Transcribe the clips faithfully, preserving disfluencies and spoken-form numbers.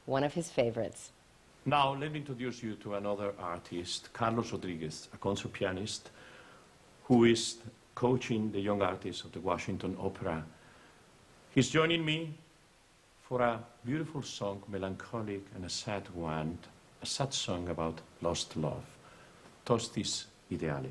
one of his favorites. Now, let me introduce you to another artist, Carlos Rodriguez, a concert pianist who is coaching the young artists of the Washington Opera. He's joining me for a beautiful song, melancholic and a sad one, a sad song about lost love, Tostis Ideali.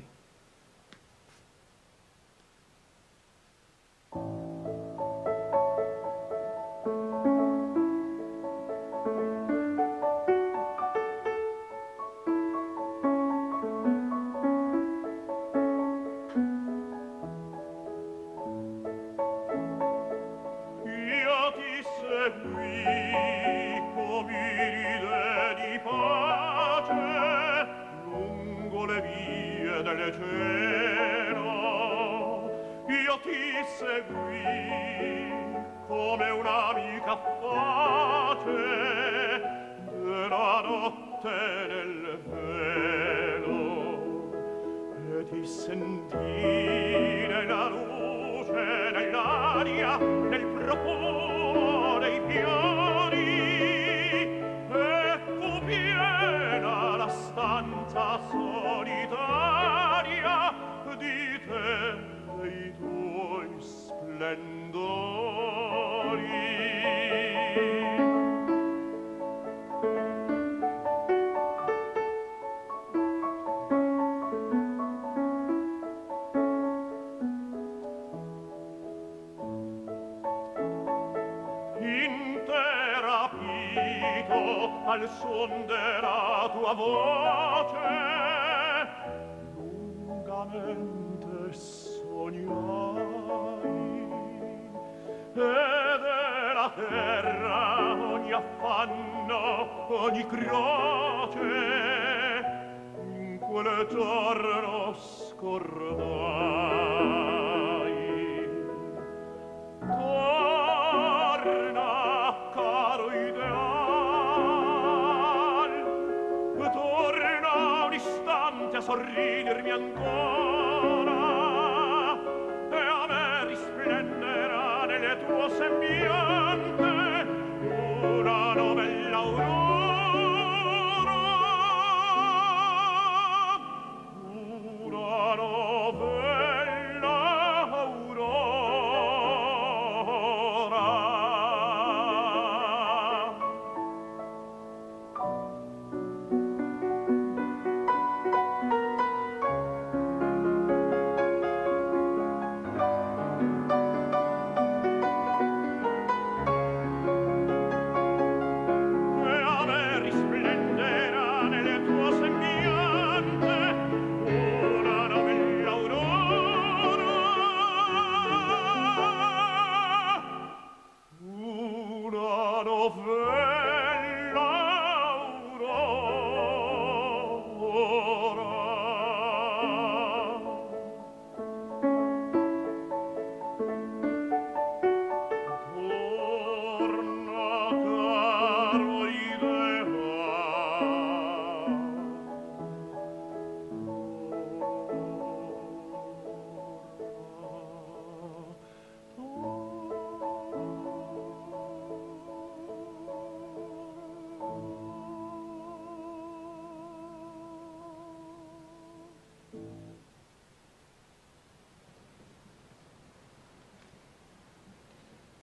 Al suon della tua voce lungamente sognai e della terra ogni affanno, ogni croce in quel giorno scordai. Torna, caro ideale, a sorridermi ancora e a me risplenderà nelle tue sembiante una novella aurora, una novella aurora. Over